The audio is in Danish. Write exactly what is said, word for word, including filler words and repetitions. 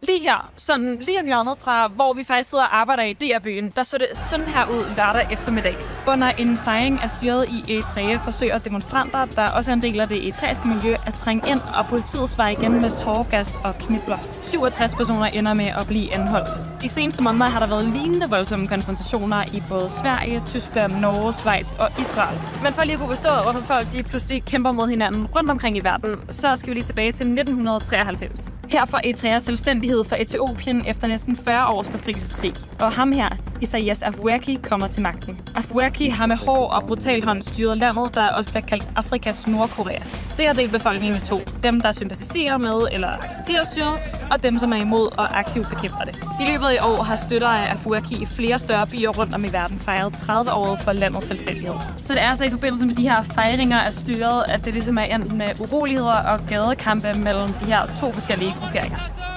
Lige her, sådan lige om hjørnet fra, hvor vi faktisk sidder og arbejder i D R-byen, der så det sådan her ud lørdag eftermiddag. Under en fejring af styret i Eritrea forsøger demonstranter, der også er en del af det eritreiske miljø, at trænge ind, og politiet svarer igen med tåregas og knibler. syvogtres personer ender med at blive anholdt. De seneste måneder har der været lignende voldsomme konfrontationer i både Sverige, Tyskland, Norge, Schweiz og Israel. Men for lige at kunne forstå, hvorfor folk de pludselig kæmper mod hinanden rundt omkring i verden, så skal vi lige tilbage til nitten treoghalvfems. Her får Eritrea selvstændighed for Etiopien efter næsten fyrre års befrielseskrig. Og ham her, Isaias Afwerki, kommer til magten. Afwerki har med hård og brutal hånd styret landet, der også bliver kaldt Afrikas Nordkorea. Det har delt befolkningen i to. Dem, der sympatiserer med eller accepterer styret, og dem, som er imod og aktivt bekæmper det. I løbet af år har støtter af Afwerki i flere større byer rundt om i verden fejret tredive år for landets selvstændighed. Så det er altså i forbindelse med de her fejringer af styret, at det ligesom er endt med uroligheder og gadekampe mellem de her to forskellige grupperinger.